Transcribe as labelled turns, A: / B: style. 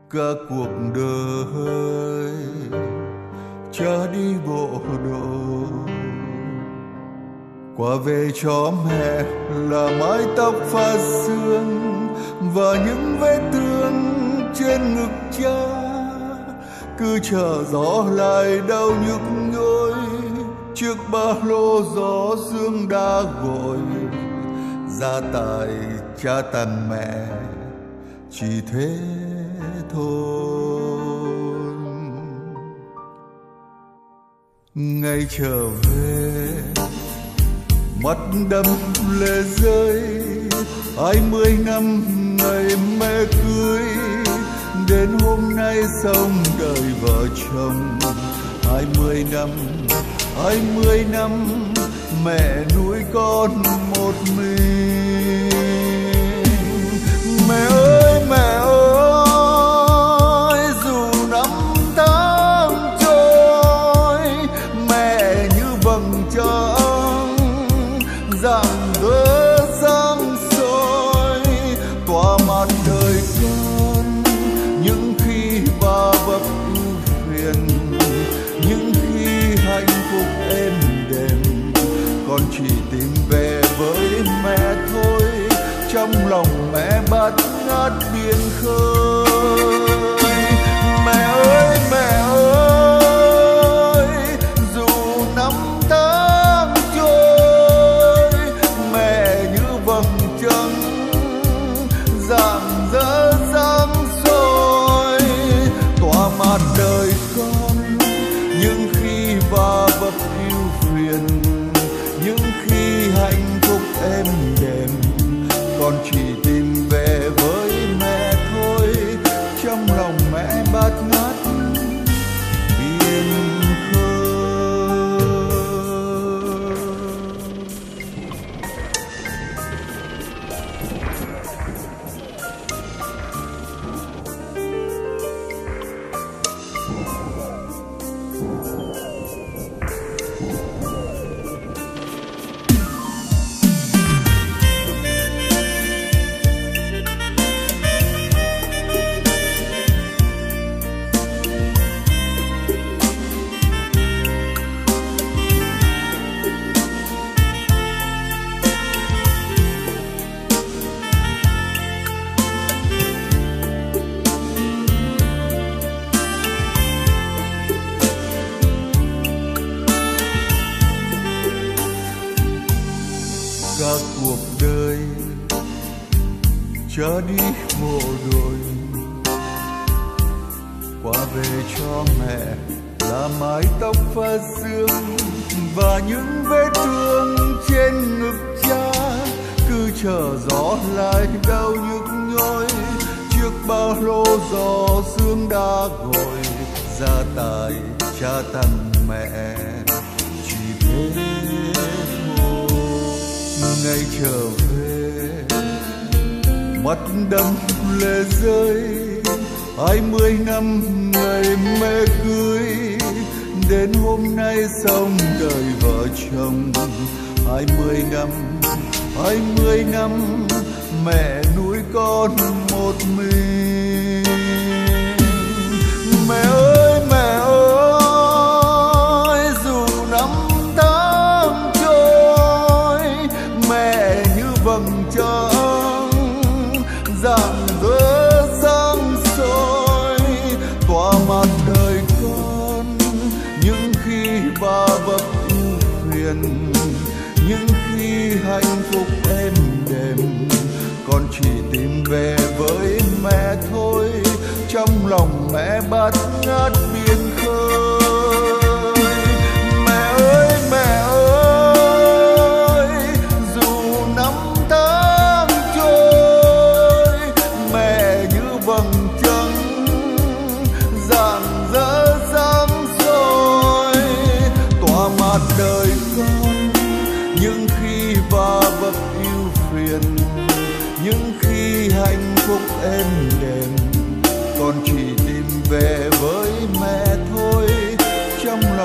A: cả cuộc đời cha đi bộ đội, qua về cho mẹ là mái tóc pha sương và những vết thương trên ngực cha, cứ chờ gió lại đau nhức nhối trước ba lô gió sương đã gọi. Gia tài cha tặng mẹ chỉ thế thôi. Ngày trở về mắt đẫm lệ rơi, 20 năm ngày mẹ cưới, đến hôm nay xong đời vợ chồng. 20 năm mẹ nuôi con một mình. Mẹ ơi dù năm tháng trôi, mẹ như vầng trăng rạng rỡ sáng soi tỏa mặt đời con. Những khi va vấp ưu phiền, những khi hạnh phúc êm đềm, con chỉ tìm về với mẹ thôi. Trong lòng mẹ bát ngát biển khơi. Mẹ ơi dù năm tháng trôi, mẹ như vầng trăng rạng rỡ sáng soi tỏa mặt đời con. Những khi va vấp ưu phiền, những khi hạnh phúc êm đềm, con chỉ tìm về với mẹ thôi. Trong lòng mẹ bát ngát biển khơi. Cả cuộc đời cha đi bộ đội, qua về cho mẹ là mái tóc pha sương và những vết thương trên ngực cha, cứ chờ gió lại đau nhức nhối trước ba lô gió sương đã gọi. Gia tài cha tặng mẹ chỉ thế thôi. Ngày trở về mắt đẫm lệ rơi, 20 năm ngày mẹ cưới, đến hôm nay xong đời vợ chồng. 20 năm mẹ nuôi con một mình. Mẹ ơi dù năm tháng trôi, mẹ như vầng trăng rạng rỡ sáng soi tỏa mặt đời con. Những khi va vấp ưu phiền, những khi hạnh phúc êm đềm, con chỉ tìm về với mẹ thôi. Trong lòng mẹ bát ngát biển khơi. Mẹ ơi dù năm tháng trôi, mẹ như vầng trăng rạng rỡ sáng soi tỏa mặt đời con. Những khi va vấp ưu phiền, những khi hạnh phúc êm đềm, con chỉ tìm về với mẹ thôi. Trong